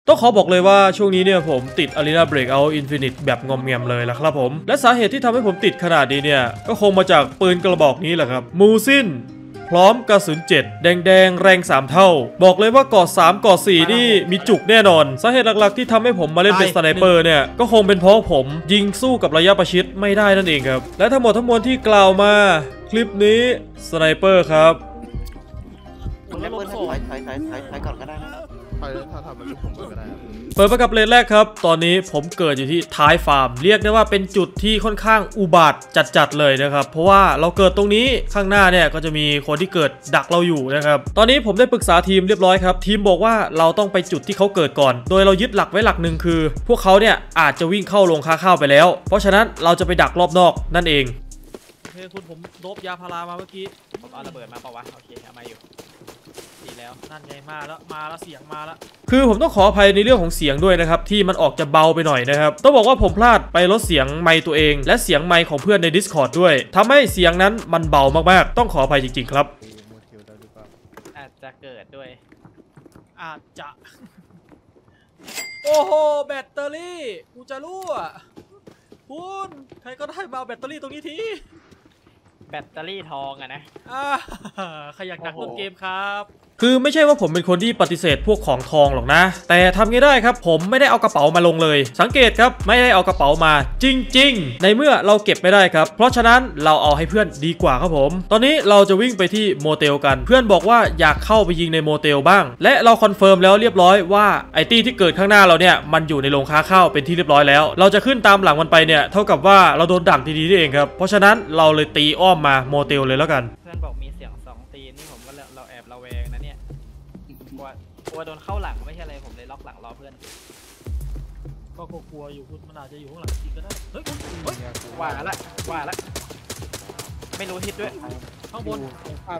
ต้องขอบอกเลยว่าช่วงนี้เนี่ยผมติด Arena Breakout Infinite แบบงอมแงมเลยล่ะครับผมและสาเหตุที่ทำให้ผมติดขนาดนี้เนี่ยก็คงมาจากปืนกระบอกนี้แหละครับมูซินพร้อมกระสุน7แดงแรง3เท่าบอกเลยว่าเกาะ3เกาะ4นี่มีจุกแน่นอนสาเหตุหลักๆที่ทำให้ผมมาเล่นเป็นสไนเปอร์เนี่ยก็คงเป็นเพราะผมยิงสู้กับระยะประชิดไม่ได้นั่นเองครับและทั้งหมดทั้งมวลที่กล่าวมาคลิปนี้สไนเปอร์ครับคุณไม่เปิดถอยก่อนก็ได้นะถ้าทำมันผมก็ได้เปิดมากับเลนแรกครับตอนนี้ผมเกิดอยู่ที่ท้ายฟาร์มเรียกได้ว่าเป็นจุดที่ค่อนข้างอุบาทจัดๆเลยนะครับเพราะว่าเราเกิดตรงนี้ข้างหน้าเนี่ยก็จะมีคนที่เกิดดักเราอยู่นะครับตอนนี้ผมได้ปรึกษาทีมเรียบร้อยครับทีมบอกว่าเราต้องไปจุดที่เขาเกิดก่อนโดยเรายึดหลักไว้หลักหนึ่งคือพวกเขาเนี่ยอาจจะวิ่งเข้าโรงค้าข้าวไปแล้วเพราะฉะนั้นเราจะไปดักรอบนอกนั่นเองโอเคคุณผมโดบยาพารามาเมื่อกี้ผมเอาระเบิดมาเปล่าวะโอเคเอามาอยู่ดีแล้วนั่นไงมาแล้วเสียงมาแล้วคือผมต้องขออภัยในเรื่องของเสียงด้วยนะครับที่มันออกจะเบาไปหน่อยนะครับต้องบอกว่าผมพลาดไปลดเสียงไมค์ตัวเองและเสียงไมค์ของเพื่อนใน Discord ด้วยทำให้เสียงนั้นมันเบามากๆต้องขออภัยจริงๆครับอาจจะเกิดด้วยอาจจะโอ้โหแบตเตอรี่กูจะรั่วคุณใครก็ได้มาแบตเตอรี่ตรงนี้ทีแบตเตอรี่ทองอะนะใครอยากดักต้นเกมครับคือไม่ใช่ว่าผมเป็นคนที่ปฏิเสธพวกของทองหรอกนะแต่ทำไงได้ครับผมไม่ได้เอากระเป๋ามาลงเลยสังเกตครับไม่ได้เอากระเป๋ามาจริงๆในเมื่อเราเก็บไม่ได้ครับเพราะฉะนั้นเราเอาให้เพื่อนดีกว่าครับผมตอนนี้เราจะวิ่งไปที่โมเตลกันเพื่อนบอกว่าอยากเข้าไปยิงในโมเตลบ้างและเราคอนเฟิร์มแล้วเรียบร้อยว่าไอตี้ที่เกิดข้างหน้าเราเนี่ยมันอยู่ในโรงค้าข้าวเป็นที่เรียบร้อยแล้วเราจะขึ้นตามหลังมันไปเนี่ยเท่ากับว่าเราโดนดักดีๆนี่เองครับเพราะฉะนั้นเราเลยตีอ้อมมาโมเตลเลยแล้วกันเพื่อนบอกมีเสียง2ตีนนี่ผมก็เราแอบระแวงนะเนี่ยกลัวโดนเข้าหลังไม่ใช่อะไรผมเลยล็อกหลังรอเพื่อนก็กลัวอยู่คุณมันอาจจะอยู่ข้างหลังจริงก็ได้เฮ้ยว่าละไม่รู้ทิศด้วยข้างบน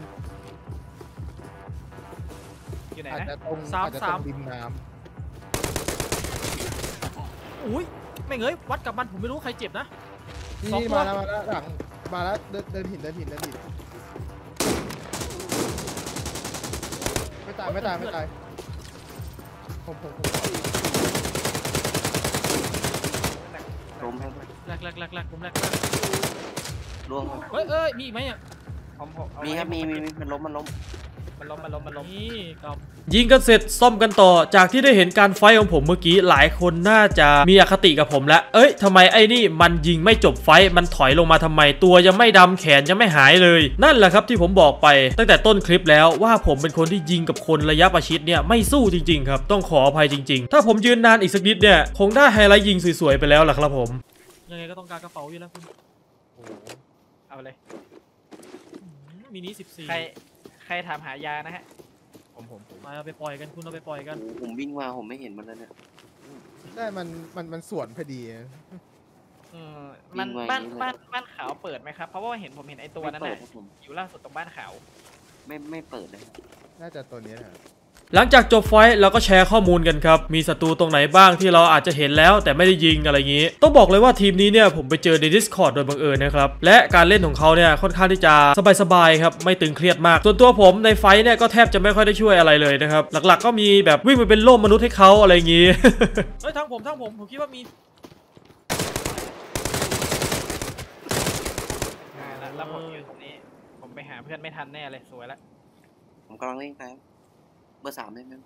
อยู่ไหนนะ 3 ริมน้ำอุ้ยไม่เงยวัดกับมันผมไม่รู้ใครเจ็บนะนี่มาแล้วหลังมาแล้วเดินหินไม่ตายผมล้มให้แรกผมแรกล่วงเอ้ยมีอีกไหมอ่ะมีครับมีมันล้มนี่ครับยิงกันเสร็จซ่อมกันต่อจากที่ได้เห็นการไฟของผมเมื่อกี้หลายคนน่าจะมีอคติกับผมแล้วทำไมไอ้นี่มันยิงไม่จบไฟมันถอยลงมาทำไมตัวยังไม่ดำแขนยังไม่หายเลยนั่นแหละครับที่ผมบอกไปตั้งแต่ต้นคลิปแล้วว่าผมเป็นคนที่ยิงกับคนระยะประชิดเนี่ยไม่สู้จริงๆครับต้องขออภัยจริงๆถ้าผมยืนนานอีกสักนิดเนี่ยคงได้ไฮไลท์ยิงสวยๆไปแล้วล่ะครับผมยังไงก็ต้องการกระเป๋าอยู่แล้วคุณเอาเลยมินิ14 ใครถามหายานะฮะผมมาเอาไปปล่อยกันคุณเอาไปปล่อยกันผมวิ่งมาผมไม่เห็นมันแล้วเนี่ยได้มันสวนพอดีมันบ้านขาวเปิดไหมครับเพราะว่าผมเห็นไอตัวนั้นอยู่ล่าสุดตรงบ้านขาวไม่เปิดเลยน่าจะตัวนี้นะหลังจากจบไฟท์เราก็แชร์ข้อมูลกันครับมีศัตรูตรงไหนบ้างที่เราอาจจะเห็นแล้วแต่ไม่ได้ยิงอะไรอย่างนี้ต้องบอกเลยว่าทีมนี้เนี่ยผมไปเจอใน Discord โดยบังเอิญนะครับและการเล่นของเขาเนี่ยค่อนข้างที่จะสบายๆครับไม่ตึงเครียดมากส่วนตัวผมในไฟท์เนี่ยก็แทบจะไม่ค่อยได้ช่วยอะไรเลยนะครับหลักๆก็มีแบบวิ่งไปเป็นโล่มนุษย์ให้เขาอะไรอย่างนี้ทั้งผมคิดว่ามีแล้วผมอยู่ตรงนี้ผมไปหาเพื่อนไม่ทันแน่เลยสวยแล้วผมกำลังเล่นไปเบอร์ 3ได้ไหม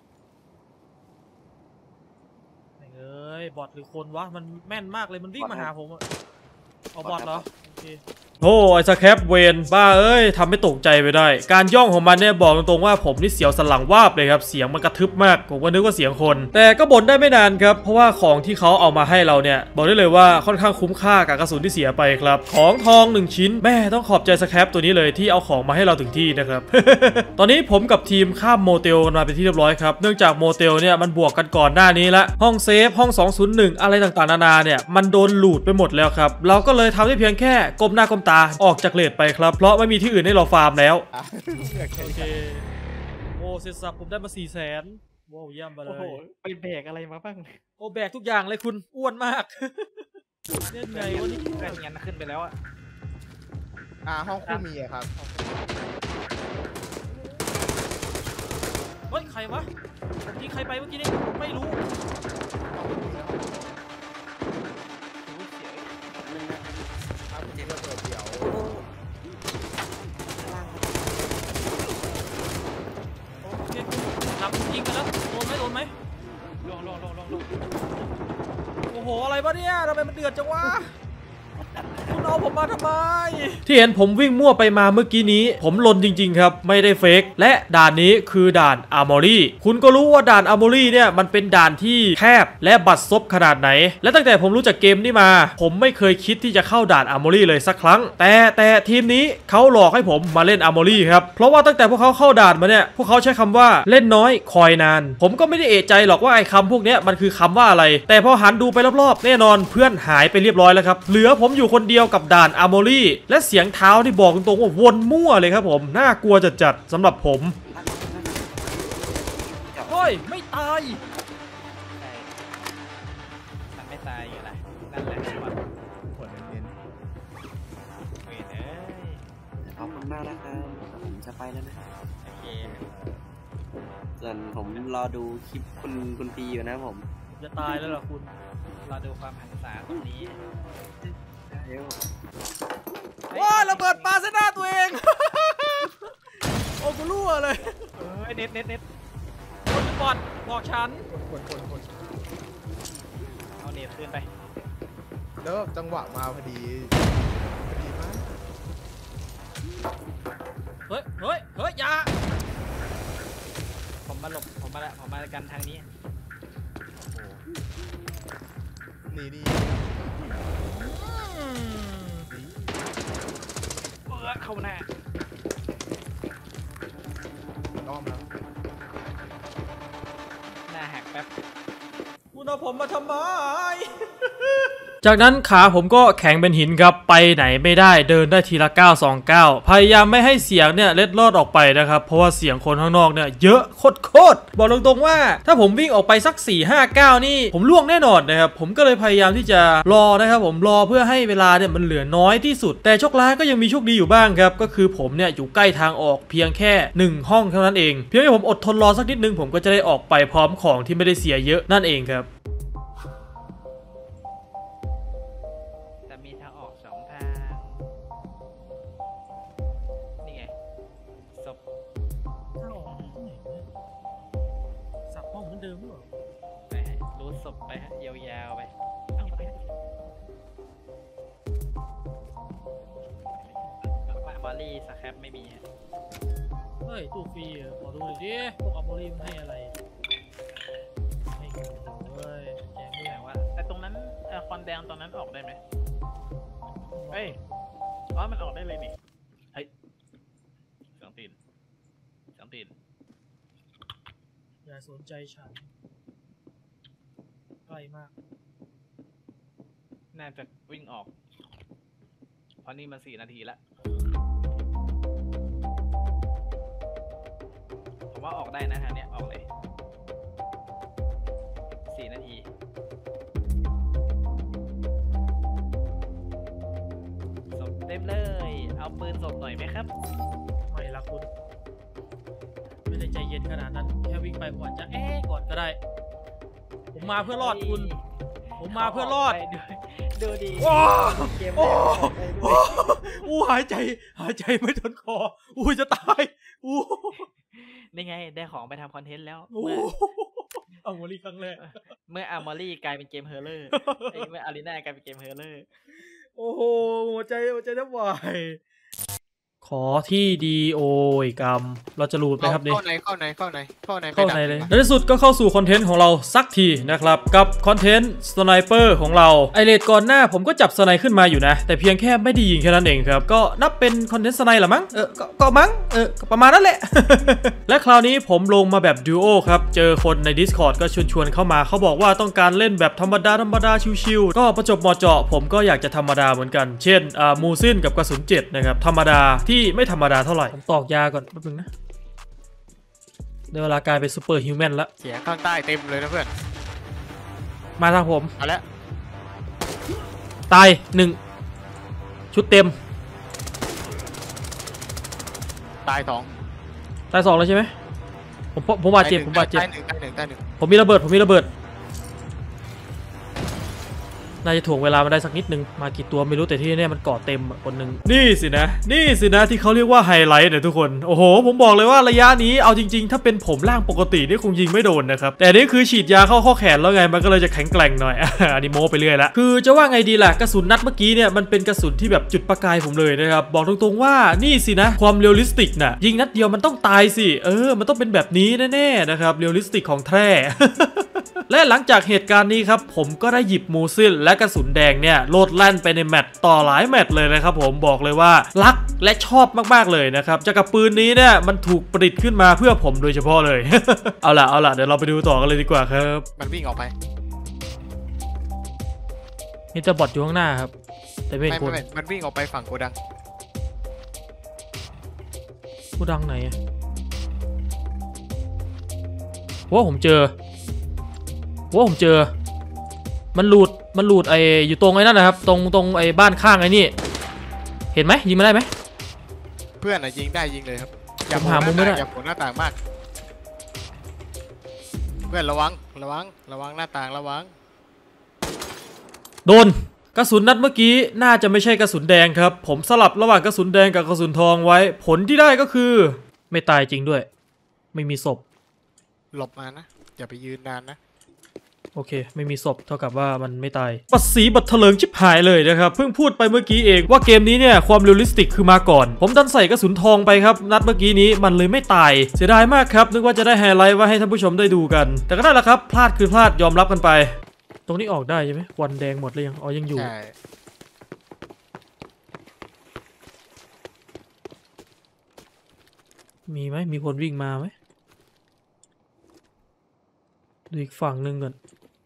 บอทหรือคนวะมันแม่นมากเลยมันวิ่งมาหาผมเอาบอทเหรอโอ้ไอ้สแคปเวนบ้าทำให้ตกใจไปได้การย่องของมันเนี่ยบอกตรงๆว่าผมนี่เสียวสันหลังวาบเลยครับเสียงมันกระทึบมากผมก็นึกว่าเสียงคนแต่ก็บ่นได้ไม่นานครับเพราะว่าของที่เขาเอามาให้เราเนี่ยบอกได้เลยว่าค่อนข้างคุ้มค่ากับกระสุนที่เสียไปครับของทอง1ชิ้นแม่ต้องขอบใจสแคปตัวนี้เลยที่เอาของมาให้เราถึงที่นะครับ ตอนนี้ผมกับทีมข้ามโมเตลกันมาเป็นที่เรียบร้อยครับเนื่องจากโมเตลเนี่ยมันบวกกันก่อนหน้านี้ละห้องเซฟห้อง201อะไรต่างๆนานาเนี่ยมันโดนหลูดไปหมดแล้วครับเราก็เลยทำได้เพียงแค่ก้มหน้าก้มตาออกจากเลทไปครับเพราะไม่มีที่อื่นให้เราฟาร์มแล้วโอเคโอ้เสร็จสับผมได้มา400,000ว้าวเยี่ยมไปเลยไปแบกอะไรมาบ้างโอ้แบกทุกอย่างเลยคุณอ้วนมากเล่นไงวันนี้แบกเงินขึ้นไปแล้วห้องคู่มีครับเฮ้ยใครวะยิงใครไปเมื่อกี้นี่ไม่รู้ล่วงโอ้โหอะไรวะเนี่ยทำไมมันเดือดจังวะคุณเอาผมมาทำไมที่เห็นผมวิ่งมั่วไปมาเมื่อกี้นี้ผมลนจริงๆครับไม่ได้เฟกและด่านนี้คือด่านอาร์มอรี่คุณก็รู้ว่าด่านอาร์มอรี่เนี่ยมันเป็นด่านที่แคบและบัดซบขนาดไหนและตั้งแต่ผมรู้จักเกมนี้มาผมไม่เคยคิดที่จะเข้าด่านอาร์มอรี่เลยสักครั้งแต่ทีมนี้เขาหลอกให้ผมมาเล่นอาร์มอรี่ครับเพราะว่าตั้งแต่พวกเขาเข้าด่านมาเนี่ยพวกเขาใช้คำว่าเล่นน้อยคอยนานผมก็ไม่ได้เอะใจหรอกว่าไอ้คำพวกนี้มันคือคำว่าอะไรแต่พอหันดูไปรอบๆแน่นอนเพื่อนหายไปเรียบร้อยแล้วครับเหลือผมอยู่คนเดียวกับด่านอาร์มอรี่และเสียงเท้าที่บอกตรงๆว่าวนมั่วเลยครับผมน่ากลัวจัดๆสำหรับผมโอ้ยไม่ตายใช่มันไม่ตายอยู่ละนั่นแหละว่าผลเน้นเวทเอ้ยขอบคุณมากนะครับผมจะไปแล้วนะโอเคส่วนผมรอดูคลิปคุณปีอยู่นะผมจะตายแล้วเหรอคุณเราดูความหันษาตรงนี้เดี๋ยวว้าระเบิดปาเส้นหน้าตัวเอง โอ้กูรั่วเลยเน็ตคนบอดบอกฉันคนเอาเน็ตขึ้นไปแล้วจังหวะมาพอดีมากเฮ้ยอย่าผมมากันทางนี้นี่เข้าหน้าล้อมแล้วหน้าหักแป๊บคุณเอาผมมาทำไม จากนั้นขาผมก็แข็งเป็นหินครับไปไหนไม่ได้เดินได้ทีละ9 2 9พยายามไม่ให้เสียงเนี่ยเล็ดลอดออกไปนะครับเพราะว่าเสียงคนข้างนอกเนี่ยเยอะโคตรบอกตรงๆว่าถ้าผมวิ่งออกไปสัก4 5 9นี่ผมล่วงแน่นอนนะครับผมก็เลยพยายามที่จะรอนะครับผมรอเพื่อให้เวลาเนี่ยมันเหลือน้อยที่สุดแต่โชคร้ายก็ยังมีโชคดีอยู่บ้างครับก็คือผมเนี่ยอยู่ใกล้ทางออกเพียงแค่1ห้องเท่านั้นเองเพียงแค่ผมอดทนรอสักนิดนึงผมก็จะได้ออกไปพร้อมของที่ไม่ได้เสียเยอะนั่นเองครับมีทางออก2 ทาง นี่ไงศพถ้าออกที่ไหนเนี่ยสับห้องเหมือนเดิมหรือเปล่าไปฮะรูดศพไปฮะยาวๆไปเอาไปฮะบอลลี่สแครปไม่มีฮะเฮ้ยตู้ฟรีเหรอขอดูหน่อยดิพวกอัลโบริมให้อะไรให้เงินเว้ยแจ้งด้วยแต่ว่าแต่ตรงนั้นคอนแดงตอนนั้นออกได้ไหมเฮ้ยอ๋อมันออกได้เลยนี่เฮ้ยเสียงตีนอย่าสนใจฉันใกล้มากน่าจะวิ่งออกเพราะนี่มัน4 นาทีแล้วผมว่าออกได้นะฮะเนี่ยออกเลย4 นาทีศพเต็มเลยเอาปืนศพหน่อยไหมครับไม่ละคุณไม่ได้ใจเย็นขนาดนั้นแค่วิ่งไปก่อนจะก่อนก็ได้ผมมาเพื่อรอดคุณผมมาเพื่อรอดดูดีโอ้เกมโอ้แรกอู้หายใจไม่ทนคออู้จะตายอู้นี่ไงได้ของไปทำคอนเทนต์แล้วอู้เอาโมลี่ครั้งแรกเมื่ออาร์มอรี่กลายเป็นเกมเฮอร์เลอร์เมื่ออารีนากลายเป็นเกมเฮอร์เลอร์โอ้โหหัวใจแทบวายขอที่ดีโอยกรรมเราจะรูดไหมครับเนี่ยเข้าในเลยในที่สุดก็เข้าสู่คอนเทนต์ของเราสักทีนะครับกับคอนเทนต์สไนเปอร์ของเราไอเลดก่อนหน้าผมก็จับสไนขึ้นมาอยู่นะแต่เพียงแค่ไม่ได้ยิงแค่นั้นเองครับก็นับเป็นคอนเทนต์สไนหรอมั้งก็มั้งก็ประมาณนั้นแหละ และคราวนี้ผมลงมาแบบดูโอครับเจอคนใน Discord ก็ชวนเข้ามาเขาบอกว่าต้องการเล่นแบบธรรมดาชิวๆก็ประจบเหมาะเจาะผมก็อยากจะธรรมดาเหมือนกันเช่นมูซินกับกระสุน7นะครับธรรมดาที่ไม่ธรรมดาเท่าไหร่ผมตอกยาก่อนแป๊บนึงนะในเวลากลายเป็นซูเปอร์ฮิวแมนแล้วเสียงข้างใต้เต็มเลยนะเพื่อนมาทางผมเอาละตาย1ชุดเต็มตาย2 แล้วใช่ไหมผมบาดเจ็บตายหนึ่งผมมีระเบิดน่าจะถ่วงเวลามาได้สักนิดนึงมากี่ตัวไม่รู้แต่ที่เนี่ยมันเกาะเต็มคนหนึ่งนี่สินะที่เขาเรียกว่าไฮไลท์เนี่ยทุกคนโอ้โหผมบอกเลยว่าระยะนี้เอาจริงๆถ้าเป็นผมร่างปกตินี่คงยิงไม่โดนนะครับแต่นี่คือฉีดยาเข้าข้อแขนแล้วไงมันก็เลยจะแข็งแกร่งหน่อย อันนี้โม้ไปเรื่อยละคือจะว่าไงดีล่ะกระสุนนัดเมื่อกี้เนี่ยมันเป็นกระสุนที่แบบจุดประกายผมเลยนะครับบอกตรงๆว่านี่สินะความเรียลลิสติกน่ะยิงนัดเดียวมันต้องตายสิมันต้องเป็นแบบนี้แน่ๆนะครับเรียลลิสติกของแท้ และหลังจากเหตุการณ์นี้ครับผมก็ได้หยิบมูซิลและกระสุนแดงเนี่ยโลดแล่นไปในแมตช์ต่อหลายแมตช์เลยนะครับผมบอกเลยว่ารักและชอบมากๆเลยนะครับจากกับปืนนี้เนี่ยมันถูกประดิษฐ์ขึ้นมาเพื่อผมโดยเฉพาะเลย เอาล่ะเดี๋ยวเราไปดูต่อกันเลยดีกว่าครับมันวิ่งออกไปนี่จะบอทอยู่ข้างหน้าครับแต่ไม่เห็นคนไม่มันวิ่งออกไปฝั่งโกดังผู้ดังไหนว่าผมเจอมันหลุดไออยู่ตรงไอ้นั่นนะครับตรงไอ้บ้านข้างไอ้นี่เห็นไหมยิงมาได้ไหมเพื่อนอะยิงได้ยิงเลยครับผมหามุมไม่ได้อย่าโผล่หน้าต่างมาก เพื่อนระวังหน้าต่างระวังโดนกระสุนนัดเมื่อกี้น่าจะไม่ใช่กระสุนแดงครับผมสลับระหว่างกระสุนแดงกับกระสุนทองไว้ผลที่ได้ก็คือไม่ตายจริงด้วยไม่มีศพหลบมานะอย่าไปยืนนานนะโอเคไม่มีศพเท่ากับว่ามันไม่ตายปัดสีบัดเถลิงชิบหายเลยนะครับเพิ่งพูดไปเมื่อกี้เองว่าเกมนี้เนี่ยความเรียลลิสติกคือมาก่อนผมดันใส่กระสุนทองไปครับนัดเมื่อกี้นี้มันเลยไม่ตายเสียดายมากครับนึกว่าจะได้ไฮไลท์ไว้ให้ท่านผู้ชมได้ดูกันแต่ก็ได้แล้วครับพลาดคือพลาดยอมรับกันไปตรงนี้ออกได้ใช่ไหมควันแดงหมดเลยยังยังอยู่ใช่มีไหมมีคนวิ่งมาไหมดูอีกฝั่งหนึ่งก่อน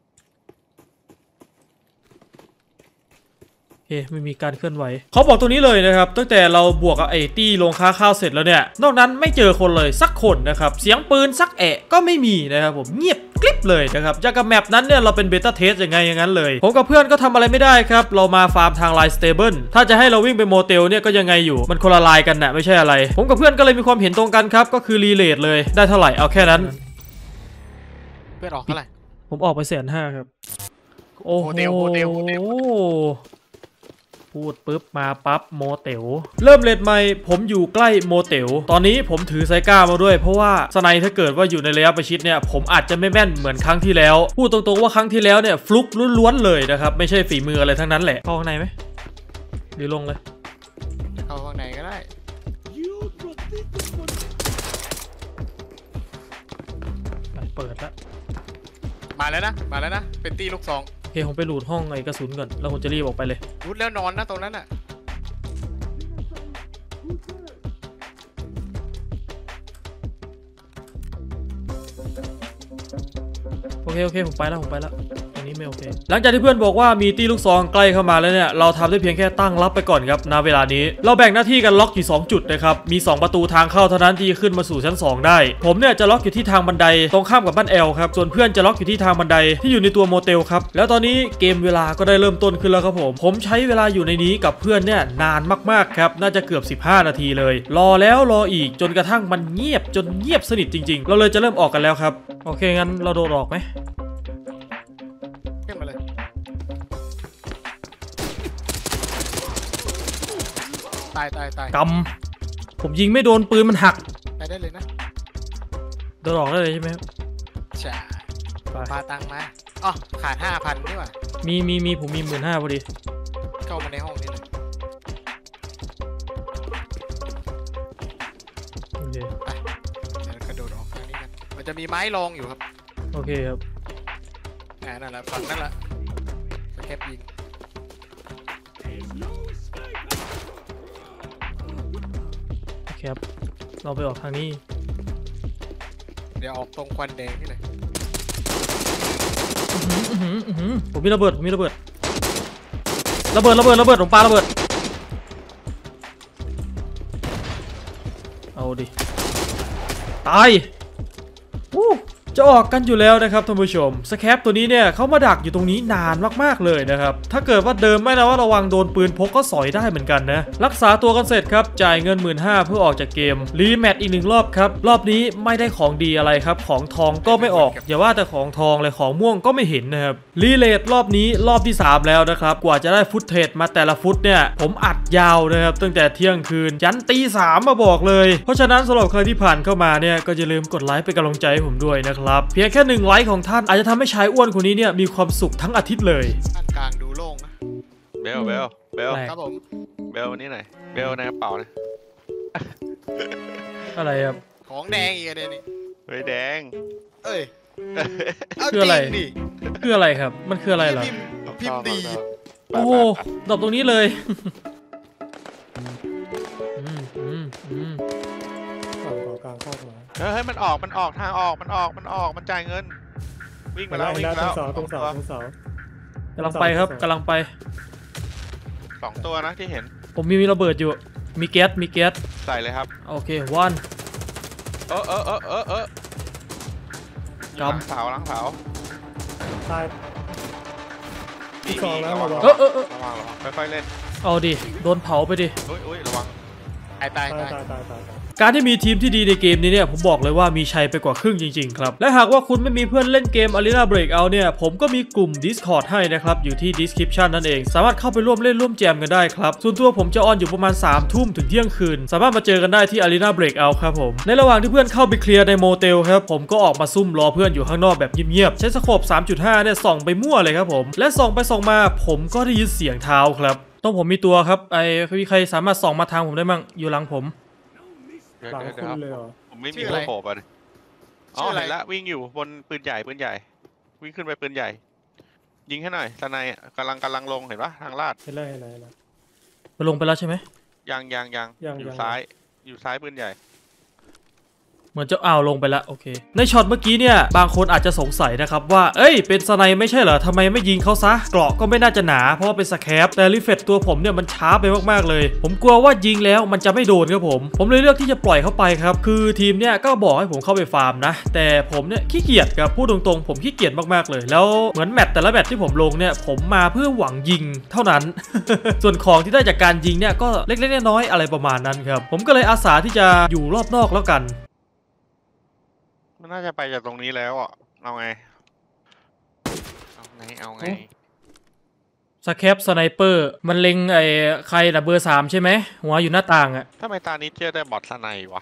โอเคไม่มีการเคลื่อนไหวเขาบอกตรงนี้เลยนะครับตั้งแต่เราบวกกับไอ้ตี้ลงค้าข้าวเสร็จแล้วเนี่ยนอกนั้นไม่เจอคนเลยสักคนนะครับเสียงปืนสักแอะก็ไม่มีนะครับผมเงียบกริบเลยนะครับจากกับแมปนั้นเนี่ยเราเป็นเบต้าเทสยังไงอย่างนั้นเลยผมกับเพื่อนก็ทำอะไรไม่ได้ครับเรามาฟาร์มทางไลน์สเตเบิลถ้าจะให้เราวิ่งไปโมเตลเนี่ยก็ยังไงอยู่มันคนละลายกันนะไม่ใช่อะไรผมกับเพื่อนก็เลยมีความเห็นตรงกันครับก็คือรีเลทเลยได้เท่าไหร่เอาแค่นั้นเพื่อนออกเท่าไหร่ผมออกไป150,000ครับโอ้โหโมเตลพูดปุ๊บมาปั๊บโมเตลเริ่มเลทใหม่ผมอยู่ใกล้โมเตลตอนนี้ผมถือไซก้ามาด้วยเพราะว่าสไนถ้าเกิดว่าอยู่ในระยะประชิดเนี่ยผมอาจจะไม่แม่นเหมือนครั้งที่แล้วพูดตรงๆว่าครั้งที่แล้วเนี่ยฟลุกล้วนๆเลยนะครับไม่ใช่ฝีมืออะไรทั้งนั้นแหละเข้าข้างในไหมหรือลงเลยเข้าข้างในก็ได้เปิดแล้วมาแล้วนะเป็นตีลูกซองโอเคผมไปหลูดห้องไอ้กระสุนก่อนแล้วผมจะรีบออกไปเลยรุดแล้วนอนนะตรงนั้นอ่ะโอเคผมไปแล้วอันนี้ไม่โอเคหลังจากที่เพื่อนบอกว่ามีตีลูกซองใกล้เข้ามาแล้วเนี่ยเราทำได้เพียงแค่ตั้งรับไปก่อนครับณเวลานี้เราแบ่งหน้าที่กันล็อกอยู่2จุดนะครับมี2ประตูทางเข้าเท่านั้นที่ขึ้นมาสู่ชั้น2ได้ผมเนี่ยจะล็อกอยู่ที่ทางบันไดตรงข้ามกับบ้านแอลครับส่วนเพื่อนจะล็อกอยู่ที่ทางบันไดที่อยู่ในตัวโมเตลครับแล้วตอนนี้เกมเวลาก็ได้เริ่มต้นขึ้นแล้วครับผมใช้เวลาอยู่ในนี้กับเพื่อนเนี่ยนานมากๆครับน่าจะเกือบ15นาทีเลยรอแล้วรออีกจนกระทั่งมันเงียบจนเงียบสนิทจริงๆเราเลยจะเริ่มออกกันแล้วครับโอเคงั้นเราโดดออกไหมขึ้นมาเลยตายกำผมยิงไม่โดนปืนมันหักไปได้เลยนะโดนออกได้เลยใช่ไหมครับใช่ไปพาตังค์มาอ๋อขาด 5,000นี่หว่ามีผมมี15,000พอดีเข้ามาในห้องนี้เลยโอเคไปเดี๋ยวกระโดดออกทางนี้กันมันจะมีไม้รองอยู่ครับโอเคครับนั่นแหละฝั่งนั่นแหละสแคปยิงโอเคครับเราไปออกทางนี้เดี๋ยวออกตรงควันแดงนี่เลยผมมีระเบิดระเบิดผมปาระเบิดเอาดิตายจะออกกันอยู่แล้วนะครับท่านผู้ชมสแคปตัวนี้เนี่ยเขามาดักอยู่ตรงนี้นานมากๆเลยนะครับถ้าเกิดว่าเดิมไม่นะว่าระวังโดนปืนพกก็สอยได้เหมือนกันนะรักษาตัวกันเสร็จครับจ่ายเงิน 15,000 เพื่อออกจากเกมรีแมตช์อีก1 รอบครับรอบนี้ไม่ได้ของดีอะไรครับของทองก็ไม่ออกอย่าว่าแต่ของทองเลยของม่วงก็ไม่เห็นนะครับรีเลทรอบนี้รอบที่3แล้วนะครับกว่าจะได้ฟุตเทจมาแต่ละฟุตเนี่ยผมอัดยาวนะครับตั้งแต่เที่ยงคืนยันตี 3มาบอกเลยเพราะฉะนั้นสำหรับใครที่ผ่านเข้ามาเนี่ยก็อย่าลืมกดไลค์เป็นกำลังใจให้ผมด้วยนะครับเพียงแค่1 ไลค์ของท่านอาจจะทำให้ชายอ้วนคนนี้เนี่ยมีความสุขทั้งอาทิตย์เลยด้านกลางดูโล่งนะเบลครับผมเบลนี่หน่อยเบลในกระเป๋านะอะไรครับของแดงอีกเลยนี่เฮ้ยแดงเอ้ยคืออะไรจงดิคืออะไรครับมันคืออะไรเหรอพิมพ์ดีโอ้โหดรอปตรงนี้เลยเฮ้ยมันออกทางออกมันจ่ายเงินวิ่งมาแล้ววิ่งมาแล้วตรงเสากำลังไปครับกำลังไป 2 ตัวนะที่เห็นผมมีระเบิดอยู่มีแก๊สใส่เลยครับโอเควันหลังเสาตายมีสองแล้วระวังระวังระวังค่อยๆเล่นเอาดิโดนเผาไปดิอุ้ยระวังตายการที่มีทีมที่ดีในเกมนี้เนี่ยผมบอกเลยว่ามีชัยไปกว่าครึ่งจริงๆครับและหากว่าคุณไม่มีเพื่อนเล่นเกม Arena Breakout เนี่ยผมก็มีกลุ่ม Discord ให้นะครับอยู่ที่ description นั่นเองสามารถเข้าไปร่วมเล่นร่วมแจมกันได้ครับส่วนตัวผมจะออนอยู่ประมาณ 3 ทุ่มถึงเที่ยงคืนสามารถมาเจอกันได้ที่ Arena Breakout ครับผมในระหว่างที่เพื่อนเข้าไปเคลียร์ในโมเตลครับผมก็ออกมาซุ่มรอเพื่อนอยู่ข้างนอกแบบเงียบๆใช้สโคป 3.5 เนี่ยส่องไปมั่วเลยครับผมและส่องไปส่องมาผมก็ได้ยินเสียงเท้าครับต้องผมมีตัวครับมีใครสามารถส่องมาทางผมได้มั่งอยู่หลังผมหลังคุณเลยเหรอผมไม่มีตัวโผล่ไปอ๋อเห็นแล้ววิ่งอยู่บนปืนใหญ่วิ่งขึ้นไปปืนใหญ่ยิงให้หน่อยสไนกำลังลงเห็นปะทางลาดเห็นแล้วมันลงไปแล้วใช่ไหมยังอยู่ซ้ายปืนใหญ่เหมือนจะลงไปแล้วโอเคในช็อตเมื่อกี้เนี่ยบางคนอาจจะสงสัยนะครับว่าเป็นสไนไม่ใช่เหรอทำไมไม่ยิงเขาซะเกราะก็ไม่น่าจะหนาเพราะว่าเป็นสแคปแต่รีเฟตตัวผมเนี่ยมันช้าไปมากๆเลยผมกลัวว่ายิงแล้วมันจะไม่โดนครับผมเลยเลือกที่จะปล่อยเข้าไปครับคือทีมเนี่ยก็บอกให้ผมเข้าไปฟาร์มนะแต่ผมเนี่ยขี้เกียจครับพูดตรงๆผมขี้เกียจมากๆเลยแล้วเหมือนแมตช์แต่ละแมตช์ที่ผมลงเนี่ยผมมาเพื่อหวังยิงเท่านั้น ส่วนของที่ได้จากการยิงเนี่ยก็เล็กๆน้อยๆอะไรประมาณนั้นครับผมก็เลยอาสาที่จะอยู่รอบนอกแล้วกันมันน่าจะไปจากตรงนี้แล้วอ่ะเอาไงสแคปสไนเปอร์มันเล็งใครนะเบอร์ 3ใช่ไหมหัวอยู่หน้าต่างอะทำไมตานี้เจอได้บอทสไนวะ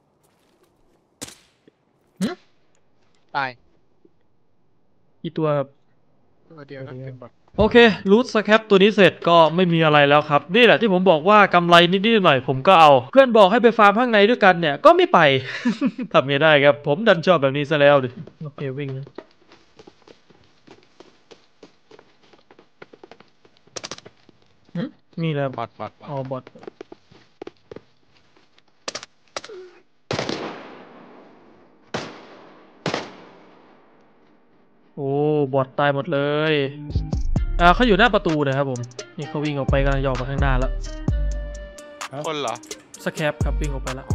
ตายกี่ตัวครับตัวเดียวก็เป็นบอทโอเครูทสแคปตัวนี้เสร็จก็ไม่มีอะไรแล้วครับนี่แหละที่ผมบอกว่ากำไรนิดๆหน่อยผมก็เอาเพื่อนบอกให้ไปฟาร์มข้างในด้วยกันเนี่ยก็ไม่ไป ทำไงได้ครับผมดันชอบแบบนี้ซะแล้วดิโอเควิ่งนะนี่แหละบอทอ๋อบอทโอ้บอทตายหมดเลยเขาอยู่หน้าประตูนะครับผมนี่เขาวิ่งออกไปกำลังจะออกมาข้างหน้าแล้วคนเหรอสแคปครับวิ่งออกไปแล้ว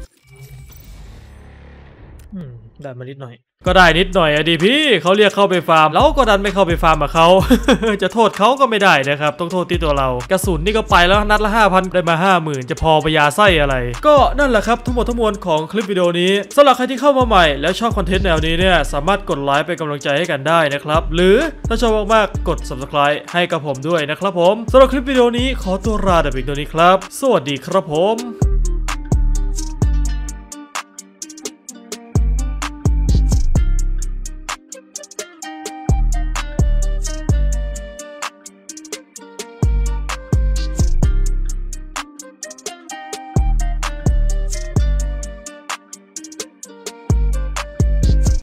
ได้มานิดหน่อยก็ได้นิดหน่อยอะดิพี่เขาเรียกเข้าไปฟาร์มแล้วก็ดันไม่เข้าไปฟาร์มกับเขา จะโทษเขาก็ไม่ได้นะครับต้องโทษที่ตัวเรากระสุนนี่ก็ไปแล้วนัดละ 5,000 ได้มา 50,000 จะพอไปยาไส้อะไรก็นั่นแหละครับทั้งหมดทั้งมวลของคลิปวิดีโอนี้สำหรับใครที่เข้ามาใหม่แล้วชอบคอนเทนต์แนวนี้เนี่ยสามารถกดไลค์เป็นกำลังใจให้กันได้นะครับหรือถ้าชอบมากๆกด Subscribe ให้กับผมด้วยนะครับผมสำหรับคลิปวิดีโอนี้ขอตัวลาแต่เพียงเท่านี้ครับสวัสดีครับผม